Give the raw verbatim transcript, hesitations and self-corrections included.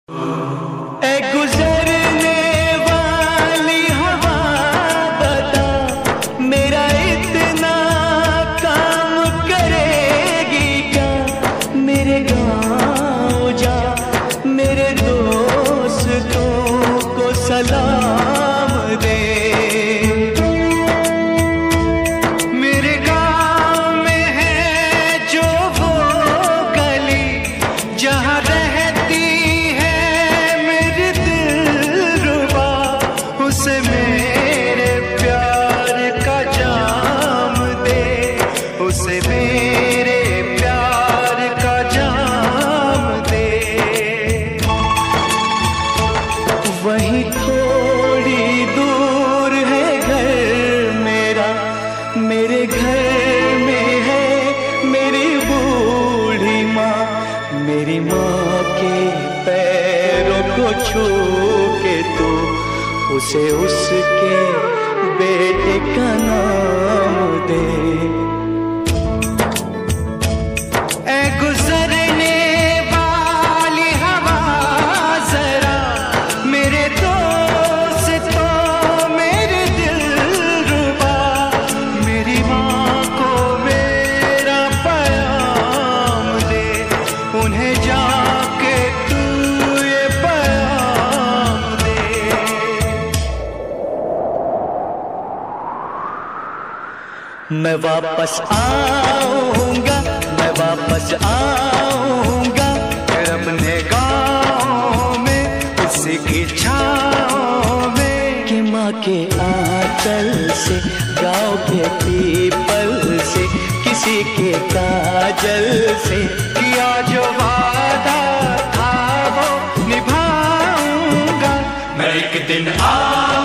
ए गुजरने वाली हवा बता, मेरा इतना काम करेगी क्या? मेरे गाँव जा, मेरे दोस्तों को सलाम दे। मेरे गाँव में है जो वो गली जहाँ रहती मेरे प्यार का जाम दे, उसे मेरे प्यार का जाम दे। वहीं थोड़ी दूर है घर मेरा, मेरे घर में है मेरी बूढ़ी माँ। मेरी माँ के पैरों को छू के तू उसे उसके बेटे का नाम दे। ए गुजरने वाली हवा जरा, मेरे दोस्तों मेरे दिलरुबा, मेरी माँ को मेरा पैगाम दे। उन्हें जाके तू ये पैगाम दे। मैं वापस आऊंगा, मैं वापस आऊंगा, फिर अपने गाँव में उसी की छाँव में। कि माँ के आंचल से, गाँव के पीपल से, किसी के काजल से किया जो वादा था वो निभाऊंगा। मैं एक दिन आ